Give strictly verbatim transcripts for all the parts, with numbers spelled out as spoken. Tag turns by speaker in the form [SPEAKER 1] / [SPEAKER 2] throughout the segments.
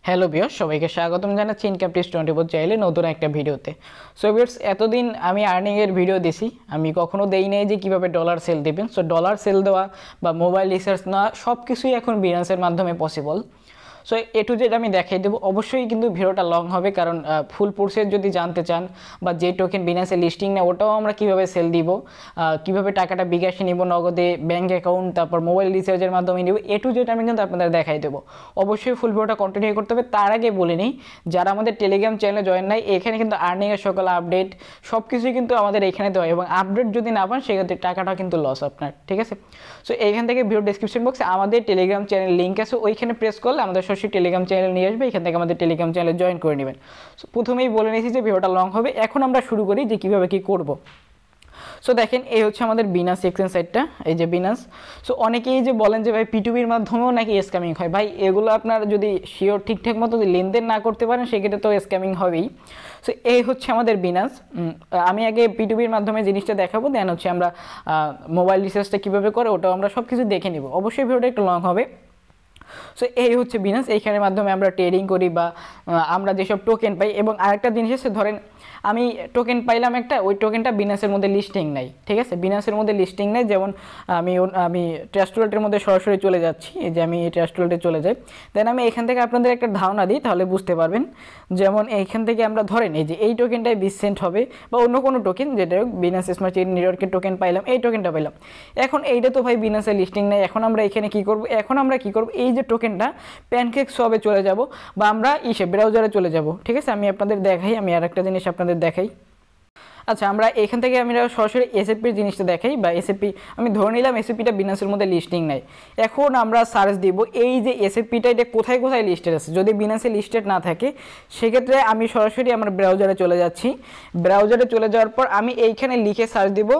[SPEAKER 1] Hello viewers, সবাইকে স্বাগতম জানাচ্ছি ইনকাম টিপস টোয়েন্টি ফোর চ্যানেলে নতুন একটা ভিডিওতে। সো ভিউয়ার্স, এতদিন আমি আর্নিংয়ের ভিডিও দিছি, আমি কখনো দেই নাই যে কীভাবে ডলার সেল দিবেন। সো ডলার সেল দেওয়া বা মোবাইল রিচার্জ নেওয়া সব কিছুই এখন বিনান্সের মাধ্যমে possible. So A to Z আমি দেখাই দেবো। অবশ্যই কিন্তু ভিডিওটা লং হবে, কারণ ফুল প্রসেস যদি জানতে চান বা যে টোকেন বিনান্সে লিস্টিং নেয় ওটাও আমরা কীভাবে সেল দিব, কীভাবে টাকাটা বিকাশে নিব, নগদে, ব্যাঙ্ক অ্যাকাউন্ট, তারপর মোবাইল রিচার্জের মাধ্যমে নিব, এ টু জেড আমি কিন্তু আপনাদের দেখাই দেবো। অবশ্যই ফুল ভিডিওটা কন্টিনিউ করতে হবে। তার আগে বলে নিই, যারা আমাদের টেলিগ্রাম চ্যানেলে জয়েন নাই, এখানে কিন্তু আর্নিংয়ের সকল আপডেট সব কিছুই কিন্তু আমাদের এখানে দেওয়া, এবং আপডেট যদি না পান সেক্ষেত্রে টাকাটা কিন্তু লস আপনার, ঠিক আছে। সো এইখান থেকে ভিডিও ডেসক্রিপশন বক্সে আমাদের টেলিগ্রাম চ্যানেল লিঙ্ক আছে, ওইখানে প্রেস করলে আমাদের সরাসরি টেলিগ্রাম চ্যানেল নিয়ে আসবে, এখান থেকে আমাদের টেলিগ্রাম চ্যানেলে জয়েন করে নেবেন। সো প্রথমেই বলে নিয়েছি যে ভিডিওটা লং হবে। এখন আমরা শুরু করি যে কীভাবে কী করব। সো দেখেন, এই হচ্ছে আমাদের বিনান্স এক্সচেঞ্জ সাইটটা, এই যে বিনান্স। সো অনেকেই যে বলেন যে ভাই পি টু পির মাধ্যমেও নাকি স্ক্যামিং হয়। ভাই এগুলো আপনার যদি শিওর ঠিকঠাক মতো লেনদেন না করতে পারেন সেক্ষেত্রে তো স্ক্যামিং হবেই। সো এই হচ্ছে আমাদের বিনান্স। আমি আগে পি টু পির মাধ্যমে জিনিসটা দেখাবো, দেন হচ্ছে আমরা মোবাইল রিচার্জটা কীভাবে করে ওটাও আমরা সব কিছু দেখে নেব। অবশ্যই ভিডিওটা একটু লং হবে। সো এই হচ্ছে বিনান্স, এইখানের মাধ্যমে আমরা ট্রেডিং করি বা আমরা যেসব টোকেন পাই। এবং আরেকটা জিনিস আছে, ধরেন আমি টোকেন পাইলাম একটা, ওই টোকেনটা বিনান্সের মধ্যে লিস্টিং নাই, ঠিক আছে, বিনান্সের মধ্যে লিস্টিং নেই। যেমন আমি আমি ট্রাস্ট ওয়ালেটের মধ্যে সরাসরি চলে যাচ্ছি, এই যে আমি এই ট্রাস্ট ওয়ালেটে চলে যাই, দেন আমি এখান থেকে আপনাদের একটা ধারণা দিই, তাহলে বুঝতে পারবেন। যেমন এইখান থেকে আমরা ধরেন এই যে এই টোকেনটাই বিশ সেন্ট হবে, বা অন্য কোনো টোকেন, যেটা বিনান্স স্মার্ট চেইন নেটওয়ার্কের টোকেন পাইলাম, এই টোকেনটা পাইলাম। এখন এইটা তো ভাই বিনান্সের লিস্টিং নেই। এখন আমরা এখানে কী করব, এখন আমরা কী করব, এই যে টোকেনটা প্যানকেক সবে চলে যাব, বা আমরা ইসে ব্রাউজারে চলে যাব, ঠিক আছে। আমি আপনাদের দেখাই, আমি আর একটা জিনিস আপনাদের দেখাই। আচ্ছা, আমরা এখান থেকে আমি সরাসরি এসএপির জিনিসটা দেখাই, বা এসএপি আমি ধরে নিলাম এসএপিটা বিনান্সের মধ্যে লিস্টিং নাই। এখন আমরা সার্চ দিব এই যে এসএপিটা এটা কোথায় কোথায় লিস্টেড আছে। যদি বিনান্সে লিস্টেড না থাকে সেক্ষেত্রে আমি সরাসরি আমার ব্রাউজারে চলে যাচ্ছি। ব্রাউজারে চলে যাওয়ার পর আমি এইখানে লিখে সার্চ দিব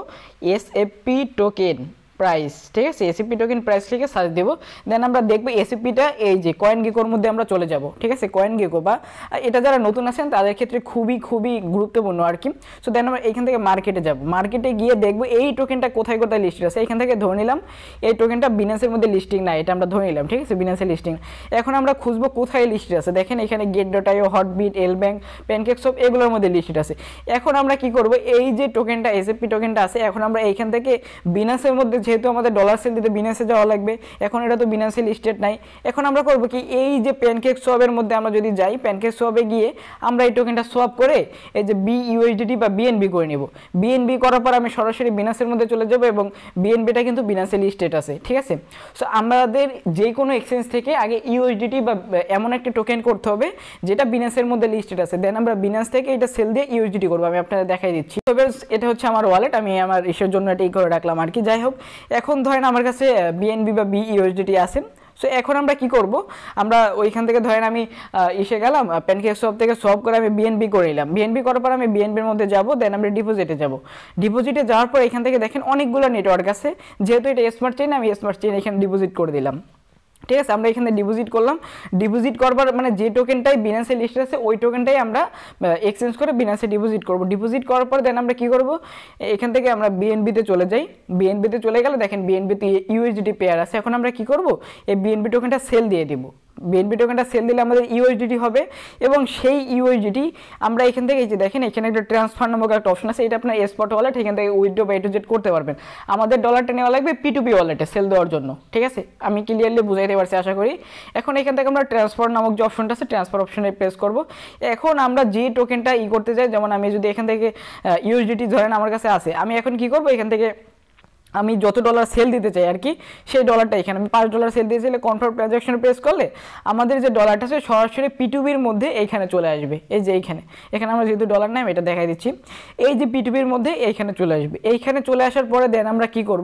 [SPEAKER 1] এসএপি টোকেন প্রাইস, ঠিক আছে, এসিপি টোকেন প্রাইস লিখে সার্চ দেবো। দেন আমরা দেখবো এসিপিটা এই যে কয়েন গেকোর মধ্যে আমরা চলে যাব, ঠিক আছে। কয়েন গেকো, বা এটা যারা নতুন আছেন তাদের ক্ষেত্রে খুবই খুবই গুরুত্বপূর্ণ আর কি। সো দেন আমরা এইখান থেকে মার্কেটে যাব, মার্কেটে গিয়ে দেখবো এই টোকেনটা কোথায় কোথায় লিস্টেড আছে। এখান থেকে ধরে নিলাম এই টোকেনটা বিনান্সের মধ্যে লিস্টিং না, এটা আমরা ধরে নিলাম, ঠিক আছে, বিনান্সের লিস্টিং। এখন আমরা খুঁজবো কোথায় লিস্টেড আছে। দেখেন এখানে gate dot io, Hotbit, L bank, pancake সব এগুলোর মধ্যে লিস্টেড আছে। এখন আমরা কি করব, এই যে টোকেনটা এসএপি টোকেনটা আছে, এখন আমরা এইখান থেকে বিনান্সের মধ্যে, যেহেতু আমাদের ডলার সেল দিতে বিনান্সে যাওয়া লাগবে, এখন এটা তো বিনান্সে লিস্টেড নাই। এখন আমরা করব কি, এই যে প্যানকেক সোয়াপের মধ্যে আমরা যদি যাই, প্যানকেক সোয়াপে গিয়ে আমরা এই টোকেনটা সোয়াপ করে এই যে বি ইউএসডিটি বা বিএনবি করে নেব। বিএনবি করার পর আমি সরাসরি বিনান্সের মধ্যে চলে যাব, এবং বিএনবিটা কিন্তু বিনান্সে লিস্টেড আছে, ঠিক আছে। সো আমাদের যে কোনো এক্সচেঞ্জ থেকে আগে ইউএসডিটি বা এমন একটা টোকেন করতে হবে যেটা বিনান্সের মধ্যে লিস্টেড আছে, দেন আমরা বিনান্স থেকে এটা সেল দিয়ে ইউএসডিটি করবো। আমি আপনাদের দেখাই দিচ্ছি। তবে এটা হচ্ছে আমার ওয়ালেট, আমি আমার ইস্যুর জন্য এটাই করে রাখলাম আর কি। যাই হোক, এখন ধরেন আমার কাছে বিএনবি বা বি ইউএসডিটি আছে। সো এখন আমরা কি করব, আমরা ওইখান থেকে ধরেন আমি এসে গেলাম প্যানকেক সোয়াপ থেকে সোয়াপ করে আমি বিএনবি করে নিলাম। বিএনবি করার পর আমি বিএনবির মধ্যে যাব, দেন আমরা ডিপোজিটে যাব। ডিপোজিটে যাওয়ার পর এখান থেকে দেখেন অনেকগুলো নেটওয়ার্ক আছে, যেহেতু এটা স্মার্ট চেইন, আমি স্মার্ট চেইন এখানে ডিপোজিট করে দিলাম, ঠিক আছে। আমরা এখানে ডিপোজিট করলাম। ডিপোজিট করবার মানে যে টোকেনটাই বিনান্সে লিস্টেড আছে ওই টোকেনটাই আমরা এক্সচেঞ্জ করে বিনান্সে ডিপোজিট করব। ডিপোজিট করার পর দেন আমরা কি করব, এখান থেকে আমরা বিএনবিতে চলে যাই। বিএনবিতে চলে গেলে দেখেন বিএনবিতে ইউএসডিটি পেয়ার আছে। এখন আমরা কি করব, এই বিএনবি টোকেনটা সেল দিয়ে দিব। বিএনবি টোকেনটা সেল দিলে আমাদের ইউএসডিটি হবে, এবং সেই ইউএসডিটি আমরা এখান থেকে এই যে দেখেন এখানে একটা ট্রান্সফার নামক একটা অপশন আছে, এটা আপনার স্পট ওয়ালেট, এখান থেকে উইথড্র বা এ টু জেড করতে পারবেন। আমাদের ডলারটা নেওয়া লাগবে পি টু পি ওয়ালেটে সেল দেওয়ার জন্য, ঠিক আছে। আমি ক্লিয়ারলি বুঝাইতে পারছি আশা করি। এখন এখান থেকে আমরা ট্রান্সফার নামক যে অপশনটা আছে, ট্রান্সফার অপশনে প্রেস করব। এখন আমরা যে টোকেনটা ই করতে চাই, যেমন আমি যদি এখান থেকে ইউএসডিটি ধরেন আমার কাছে আছে, আমি এখন কি করব, এখান থেকে আমি যত ডলার সেল দিতে চাই আর কি, সেই ডলারটা এখানে আমি পাঁচ ডলার সেল দিতে চাইলে কনফার্ম ট্রানজাকশন প্রেস করলে আমাদের যে ডলারটা আছে সরাসরি পি টু পির মধ্যে এইখানে চলে আসবে। এই যে এইখানে এখানে আমরা যেহেতু ডলার নাই, এটা দেখাই দিচ্ছি, এই যে পি টু পির মধ্যে এইখানে চলে আসবে। এইখানে চলে আসার পরে দেন আমরা কি করব,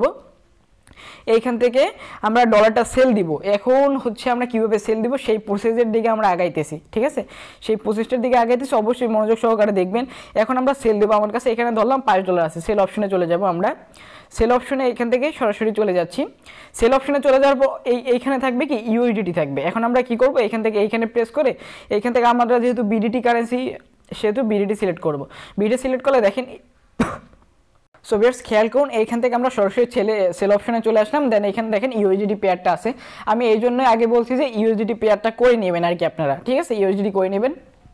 [SPEAKER 1] এইখান থেকে আমরা ডলারটা সেল দিব। এখন হচ্ছে আমরা কিভাবে সেল দিব সেই প্রসেসের দিকে আমরা আগাইতেছি, ঠিক আছে, সেই প্রসেসটার দিকে আগাইতেছি, অবশ্যই মনোযোগ সহকারে দেখবেন। এখন আমরা সেল দেবো। আমার কাছে এখানে ধরলাম পাঁচ ডলার আছে, সেল অপশনে চলে যাব। আমরা সেল অপশনে এখান থেকে সরাসরি চলে যাচ্ছি। সেল অপশনে চলে যাওয়ার পর এই এইখানে থাকবে কি ইউএসডিটি থাকবে। এখন আমরা কি করব, এখান থেকে এইখানে প্রেস করে এইখান থেকে আমরা যেহেতু বিডিটি কারেন্সি সেহেতু বিডিটি সিলেক্ট করব। বিডিটি সিলেক্ট করলে দেখেন সো ভিউয়ার্স খেয়াল করুন এইখান থেকে আমরা সরাসরি ছেলে সেল অপশনে চলে আসলাম। দেন এখানে দেখেন ইউএসডিটি পেয়ারটা আছে, আমি এই জন্য আগে বলছি যে ইউএসডিটি পেয়ারটা করে নেবেন আর কি আপনারা, ঠিক আছে, ইউএসডিটি করে নেবেন।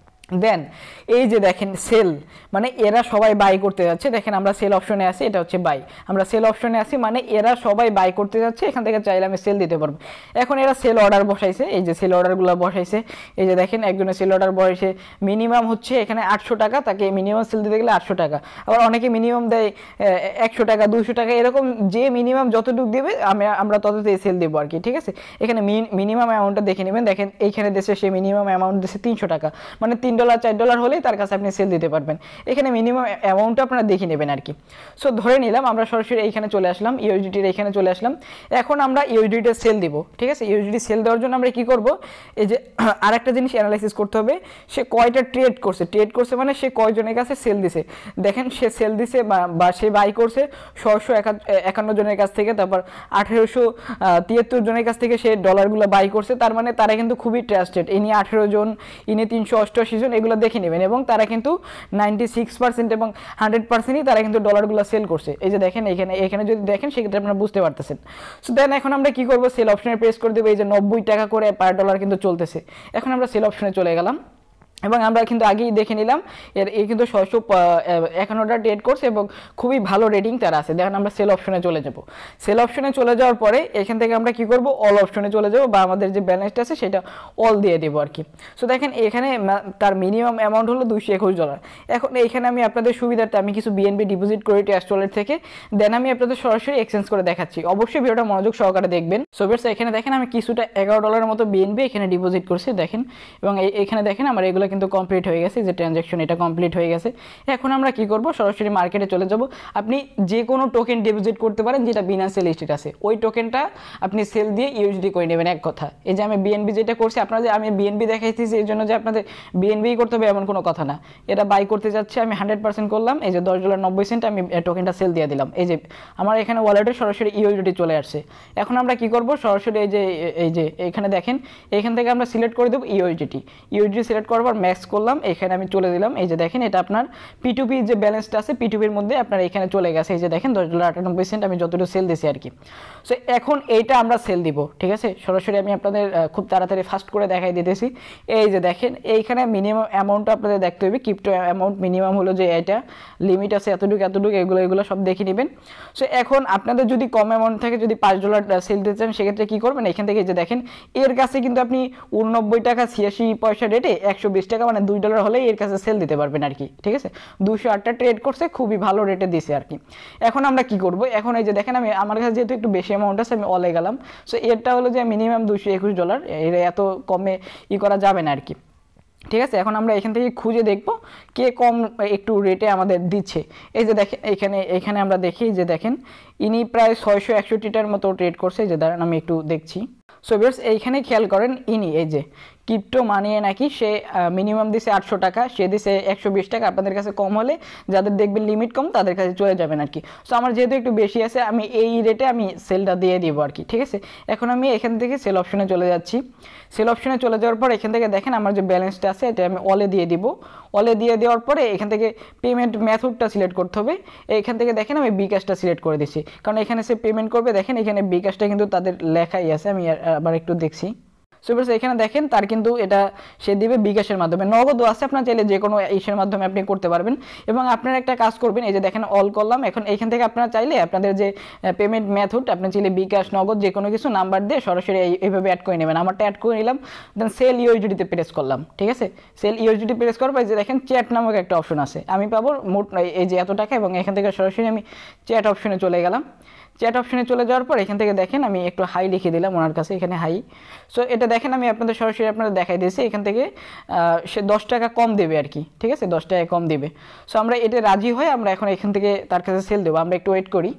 [SPEAKER 1] দেন এই যে দেখেন সেল, মানে এরা সবাই বাই করতে যাচ্ছে, দেখেন আমরা সেল অপশনে আছি, এটা হচ্ছে বাই, আমরা সেল অপশনে আছি মানে এরা সবাই বাই করতে যাচ্ছে, এখান থেকে চাইলে আমি সেল দিতে পারবো। এখন এরা সেল অর্ডার বসাইছে, এই যে সেল অর্ডারগুলো বসাইছে, এই যে দেখেন একজনের সেল অর্ডার বসাইছে মিনিমাম হচ্ছে এখানে আটশো টাকা, তাকে মিনিমাম সেল দিতে গেলে আটশো টাকা, আবার অনেকে মিনিমাম দেয় একশো টাকা দুশো টাকা, এরকম যে মিনিমাম যতটুকু দেবে আমি আমরা ততটাই সেল দেবো আর কি, ঠিক আছে। এখানে মিনিমাম অ্যামাউন্টটা দেখে নেবেন, দেখেন এইখানে দেশে সে মিনিমাম অ্যামাউন্ট দিচ্ছে তিনশো টাকা, মানে তিন ডলার চার ডলার হলেই তার কাছে আপনি সেল দিতে পারবেন। এখানে মিনিমাম অ্যামাউন্টটা আপনারা দেখে নেবেন আর কি। সো ধরে নিলাম আমরা সরাসরি এইখানে চলে আসলাম, ইউএসডিটির এইখানে চলে আসলাম, এখন আমরা ইউএসডিটির সেল দিব, ঠিক আছে। ইউএসডিটি সেল দেওয়ার জন্য আমরা কি করব, এই যে আর একটা জিনিস অ্যানালাইসিস করতে হবে, সে কয়টা ট্রেড করছে, ট্রেড করছে মানে সে কয়জনের কাছে সেল দিছে। দেখেন সে সেল দিছে বা সে বাই করছে ছয়শো একান্ন জনের কাছ থেকে, তারপর আঠেরোশো তিয়াত্তর জনের কাছ থেকে সে ডলারগুলো বাই করছে, তার মানে তারা কিন্তু খুবই ট্রাস্টেড। ইনি আঠেরো জন, ইনি তিনশো অষ্টআশি জন, এগুলো দেখে নেবেন, এবং তারা কিন্তু নাইনটি সিক্স পার্সেন্ট এবং হান্ড্রেড পার্সেন্টই তারা কিন্তু ডলারগুলো সেল করছে। এই যে দেখেন এখানে এখানে যদি দেখেন সেক্ষেত্রে আপনারা বুঝতে পারতেছেন। সো দেন এখন আমরা কি করবো, সেল অপশনে প্রেস করে দেবো, এই যে নব্বই টাকা করে পার ডলার কিন্তু চলতেছে। এখন আমরা সেল অপশনে চলে গেলাম এবং আমরা কিন্তু আগেই দেখে নিলাম এর এই কিন্তু ছয়শো একান্নটা ট্রেড করছে এবং খুবই ভালো রেটিং তার আছে। দেখেন আমরা সেল অপশনে চলে যাব, সেল অপশনে চলে যাওয়ার পরে এখান থেকে আমরা কি করব, অল অপশনে চলে যাব বা আমাদের যে ব্যালেন্সটা আছে সেটা অল দিয়ে দেবো আর কি। সো দেখেন এখানে তার মিনিমাম অ্যামাউন্ট হলো দুইশো একুশ ডলার। এখন এখানে আমি আপনাদের সুবিধার্থে আমি কিছু বিএনবি ডিপোজিট করি ট্যাক্স ওয়ালেট থেকে, দেন আমি আপনাদের সরাসরি এক্সচেঞ্জ করে দেখাচ্ছি, অবশ্যই ভিডিওটা মনোযোগ সহকারে দেখবেন। সো ভিউয়ার্স এখানে দেখেন আমি কিছুটা এগারো ডলারের মতো বিএনবি এখানে ডিপোজিট করছি দেখেন, এবং এখানে দেখেন আমার এগুলো কিন্তু কমপ্লিট হয়ে গেছে, যে ট্রানজ্যাকশন এটা কমপ্লিট হয়ে গেছে। এখন আমরা কি করব, সরাসরি মার্কেটে চলে যাব। আপনি যে কোনো টোকেন ডিপোজিট করতে পারেন যেটা বিনান্সে লিস্টেড আছে, ওই টোকেনটা আপনি সেল দিয়ে ইউএসডি করে নেবেন এক কথা। এই যে আমি বিএনবি যেটা করছি, আপনারা যে আমি বিএনবি দেখাইতেছি এই জন্য যে আপনাদের বিএনবি করতে হবে এমন কোনো কথা না, এটা বাই করতে যাচ্ছে আমি হান্ড্রেড পার্সেন্ট করলাম, এই যে দশ ডলার নব্বই সেন্ট আমি টোকেনটা সেল দিয়ে দিলাম, এই যে আমার এখানে ওয়ালেটে সরাসরি ইউএসডি চলে আসছে। এখন আমরা কি করব, সরাসরি এই যে এই যে এখানে দেখেন এখান থেকে আমরা সিলেক্ট করে দেবো ইউএসডি, ইউএসডি সিলেক্ট করবার ম্যাক্স করলাম, এখানে আমি চলে দিলাম। এই যে দেখেন এটা আপনার পি টু পি যে ব্যালেন্সটা আছে পি টু পির মধ্যে আপনার এখানে চলে গেছে, এই যে দেখেন দশ ডলার আটানব্বই সেন্ট আমি যতটুকু সেল দিছি আর কি। সো এখন এইটা আমরা সেল দিব, ঠিক আছে। সরাসরি আমি আপনাদের খুব তাড়াতাড়ি ফাস্ট করে দেখাই দিতেছি। এই যে দেখেন এইখানে মিনিমাম অ্যামাউন্টটা আপনাদের দেখতে হবে, ক্রিপ্টো অ্যামাউন্ট মিনিমাম হলো যে এটা লিমিট আছে এতটুকু এতটুকু, এগুলো এগুলো সব দেখে নেবেন। সো এখন আপনাদের যদি কম অ্যামাউন্ট থাকে, যদি পাঁচ ডলার সেল দিতে চান সেক্ষেত্রে কী করবেন, এখান থেকে যে দেখেন এর কাছে কিন্তু আপনি উননব্বই টাকা ছিয়াশি পয়সা রেটে একশো বিশ টাকা মানে দুই ডলার হলেই এর কাছে সেল দিতে পারবেন আর কি, ঠিক আছে। দুশো আটটা ট্রেড করছে, খুবই ভালো রেটে দিছে আর কি। এখন আমরা কি করব, এখন এই যে দেখেন আমি আমার কাছে যেহেতু একটু বেশি অ্যামাউন্ট আছে আমি অলে গেলাম। সো এরটা হলো যে মিনিমাম দুশো একুশ ডলার, এর এত কমে ই করা যাবে না আর কি, ঠিক আছে। এখন আমরা এখান থেকে খুঁজে দেখব কে কম একটু রেটে আমাদের দিচ্ছে। এই যে দেখেন এখানে এখানে আমরা দেখি যে দেখেন ইনি প্রায় ছয়শো একষট্টিটার মতো ট্রেড করছে, যে দাঁড়ান আমি একটু দেখছি। সো ভিউয়ার্স এইখানে খেয়াল করেন ইনি এই যে ক্রিপ্টো মানিয়ে নাকি সে মিনিমাম দিছে আটশো টাকা, সে দিছে একশো বিশ টাকা। আপনাদের কাছে কম হলে যাদের দেখবেন লিমিট কম তাদের কাছে চলে যাবেন আর কি। সো আমার যেহেতু একটু বেশি আছে আমি এই রেটে আমি সেলটা দিয়ে দিব আর কি, ঠিক আছে। এখন আমি এখান থেকে সেল অপশনে চলে যাচ্ছি, সেল অপশনে চলে যাওয়ার পর এখান থেকে দেখেন আমার যে ব্যালেন্সটা আছে এটা আমি অলে দিয়ে দিব। অলে দিয়ে দেওয়ার পরে এখান থেকে পেমেন্ট মেথডটা সিলেক্ট করতে হবে, এখান থেকে দেখেন আমি বিকাশটা সিলেক্ট করে দিচ্ছি, কারণ এখানে সে পেমেন্ট করবে। দেখেন এখানে বিকাশটা কিন্তু তাদের লেখাই আছে, আমি আবার একটু দেখছি। সো এখানে দেখেন তার কিন্তু এটা সে দিবে বিকাশের মাধ্যমে, নগদও আছে, আপনার চাইলে যে কোনো ইসের মাধ্যমে আপনি করতে পারবেন। এবং আপনারা একটা কাজ করবেন, এই যে দেখেন অল করলাম, এখন এখান থেকে আপনারা চাইলে আপনাদের যে পেমেন্ট মেথড আপনি চাইলে বিকাশ নগদ যে কোনো কিছু নাম্বার দিয়ে সরাসরি এইভাবে অ্যাড করে নেবেন। আমারটা অ্যাড করে নিলাম, দেন সেল ইউএসডিতে প্রেস করলাম, ঠিক আছে। সেল ইউএসডি প্রেস করার পর যে দেখেন চ্যাট নামক একটা অপশন আছে, আমি পাবো মোট এই যে এত টাকা, এবং এখান থেকে সরাসরি আমি চ্যাট অপশনে চলে গেলাম। চ্যাট অপশনে চলে যাওয়ার পর এখান থেকে দেখেন আমি একটু হাই লিখে দিলাম ওনার কাছে, এখানে হাই। সো এটা দেখেন আমি আপনাদের সরাসরি আপনাদের দেখাই দিয়েছি, এখান থেকে সে দশ টাকা কম দেবে আর কি, ঠিক আছে, দশ টাকা কম দেবে। সো আমরা এটা রাজি হয়ে আমরা এখন এখান থেকে তার কাছে সেল দেবো, আমরা একটু ওয়েট করি।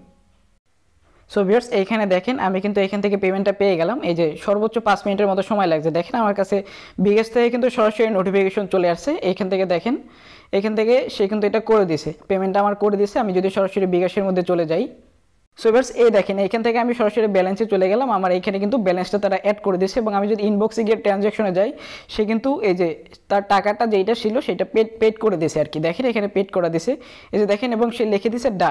[SPEAKER 1] সো ভিউয়ার্স এইখানে দেখেন আমি কিন্তু এখান থেকে পেমেন্টটা পেয়ে গেলাম, এই যে সর্বোচ্চ পাঁচ মিনিটের মতো সময় লাগছে। দেখেন আমার কাছে বিকাশ থেকে কিন্তু সরাসরি নোটিফিকেশন চলে আসছে, এইখান থেকে দেখেন এখান থেকে সে কিন্তু এটা করে দিছে, পেমেন্টটা আমার করে দিছে। আমি যদি সরাসরি বিকাশের মধ্যে চলে যাই, সো ভিউয়ার্স এই দেখেন এখান থেকে আমি সরাসরি ব্যালেন্সে চলে গেলাম, আমার এখানে কিন্তু ব্যালেন্সটা তারা অ্যাড করে দিয়েছে। এবং আমি যদি ইনবক্সে গিয়ে ট্রানজ্যাকশনে যাই, সে কিন্তু এই যে তার টাকাটা যেইটা ছিল সেটা পেড পেড করে দিয়েছে আর কি। দেখেন এখানে পেড করে দিয়েছে, এই যে দেখেন, এবং সে লিখে দিয়েছে ডান।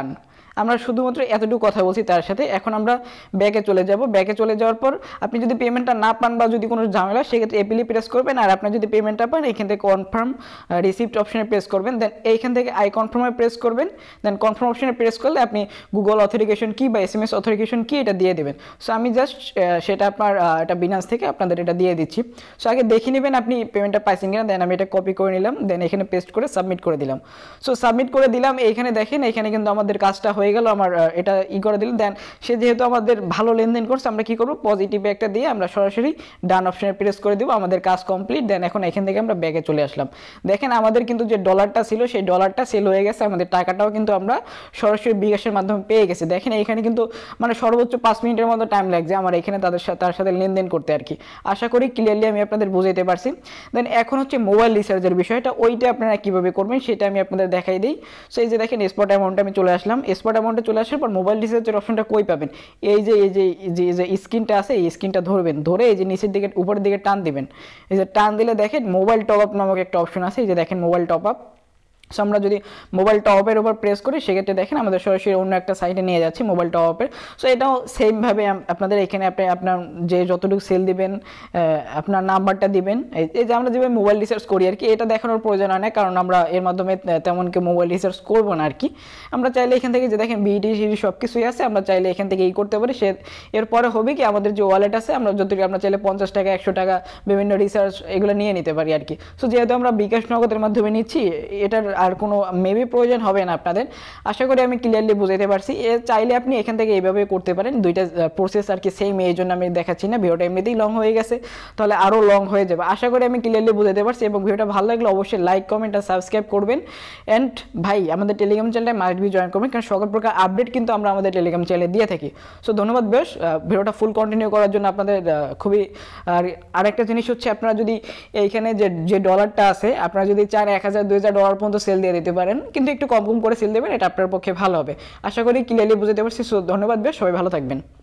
[SPEAKER 1] আমরা শুধুমাত্র এতটুকু কথা বলছি তার সাথে। এখন আমরা ব্যাকে চলে যাব। ব্যাকে চলে যাওয়ার পর আপনি যদি পেমেন্টটা না পান বা যদি কোনো ঝামেলা, সেক্ষেত্রে এপিলি প্রেস করবেন। আর আপনার যদি পেমেন্টটা পান, এখান থেকে কনফার্ম রিসিপ্ট অপশনে প্রেস করবেন। দেন এইখান থেকে আই কনফার্মে প্রেস করবেন। দেন কনফার্ম অপশনে প্রেস করলে আপনি গুগল অথেন্টিকেশন কি বা এস এম এস অথেন্টিকেশন কি এটা দিয়ে দেবেন। সো আমি জাস্ট সেটা আপনার এটা বিনান্স থেকে আপনাদের এটা দিয়ে দিচ্ছি। সো আগে দেখে নেবেন আপনি পেমেন্টটা পাইছেন কিনা। দেন আমি এটা কপি করে নিলাম, দেন এখানে পেস্ট করে সাবমিট করে দিলাম। সো সাবমিট করে দিলাম। এইখানে দেখেন এখানে কিন্তু আমাদের কাজটা হয়ে গেল। আমার এটা ই করে দিলাম। দেন সে যেহেতু আমাদের ভালো লেনদেন করছে, আমরা কি করব, পজিটিভ একটা দিয়ে আমরা সরাসরি ডান অপশনে প্রেস করে দিব। আমাদের কাজ কমপ্লিট। দেন এখন এখান থেকে আমরা ব্যাগে চলে আসলাম। দেখেন আমাদের কিন্তু যে ডলারটা ছিল সেই ডলারটা সেল হয়ে গেছে। আমাদের টাকাটাও কিন্তু আমরা সরাসরি বিকাশের মাধ্যমে পেয়ে গেছি। দেখেন এখানে কিন্তু মানে সর্বোচ্চ পাঁচ মিনিটের মতো টাইম লাগছে আমার এখানে তাদের সাথে তার সাথে লেনদেন করতে আর কি। আশা করি ক্লিয়ারলি আমি আপনাদের বুঝাইতে পারছি। দেন এখন হচ্ছে মোবাইল রিচার্জের বিষয়টা, ওইটা আপনারা কীভাবে করবেন সেটা আমি আপনাদের দেখাই দিই। সো এই যে দেখেন স্পট অ্যামাউন্টে আমি চলে আসলাম। স্পট অ্যামাউন্টে চলে আসার পর মোবাইল রিচার্জের অপশনটা কই পাবেন, এই যে এই যে যে যে স্ক্রিনটা আছে এই স্ক্রিনটা ধরবেন, ধরে এই যে নিচের দিকে উপরের দিকে টান দিবেন। এই যে টান দিলে দেখেন মোবাইল টপ আপ নামক একটা অপশন আছে। এই যে দেখেন মোবাইল টপ আপ। সো আমরা যদি মোবাইল টপের উপর প্রেস করি, সেক্ষেত্রে দেখেন আমাদের সরাসরি অন্য একটা সাইটে নিয়ে যাচ্ছি মোবাইল টপের। সো এটাও সেমভাবে আপনাদের এখানে আপনি আপনার যে যতটুকু সেল দিবেন, আপনার নাম্বারটা দিবেন। এই যে আমরা যেভাবে মোবাইল রিচার্জ করি আর কি, এটা দেখানোর প্রয়োজন হয় না, কারণ আমরা এর মাধ্যমে তেমন কেউ মোবাইল রিচার্জ করবো না আর কি। আমরা চাইলে এখান থেকে যে দেখেন বিডি সিডি সব কিছুই আছে, আমরা চাইলে এখান থেকে এই করতে পারি। সে এরপরে হবে কি, আমাদের যে ওয়ালেট আছে আমরা যতটুকু আমরা চাইলে পঞ্চাশ টাকা একশো টাকা বিভিন্ন রিচার্জ এগুলো নিয়ে নিতে পারি আর কি। সো যেহেতু আমরা বিকাশ নগদের মাধ্যমে নিচ্ছি, এটার আর কোনো মেবি প্রয়োজন হবে না আপনাদের। আশা করি আমি ক্লিয়ারলি বুঝাইতে পারছি। এ চাইলে আপনি এখান থেকে এইভাবে করতে পারেন। দুইটা প্রসেস আর কি সেম, এই জন্য আমি দেখাচ্ছি না। ভিডিওটা এমনিতেই লং হয়ে গেছে, তাহলে আরও লং হয়ে যাবে। আশা করি আমি ক্লিয়ারলি বুঝাইতে পারছি। এবং ভিডিওটা ভালো লাগলে অবশ্যই লাইক কমেন্ট আর সাবস্ক্রাইব করবেন। অ্যান্ড ভাই আমাদের টেলিগ্রাম চ্যানেলটা মাস্ট বি জয়েন করবেন, কারণ সকল প্রকার আপডেট কিন্তু আমরা আমাদের টেলিগ্রাম চ্যানেলে দিয়ে থাকি। সো ধন্যবাদ বেশ, ভিডিওটা ফুল কন্টিনিউ করার জন্য আপনাদের খুবই। আর আরেকটা জিনিস হচ্ছে, আপনারা যদি এইখানে যে যে ডলারটা আছে, আপনারা যদি চার এক হাজার দুই হাজার ডলার পর্যন্ত সেল দিয়ে দিতে পারেন, কিন্তু একটু কম কম করে সেল দেবেন, এটা আপনার পক্ষে ভালো হবে। আশা করি ক্লিয়ারলি বুঝতে পারছি। সো ধন্যবাদ বেশ, সবাই ভালো থাকবেন।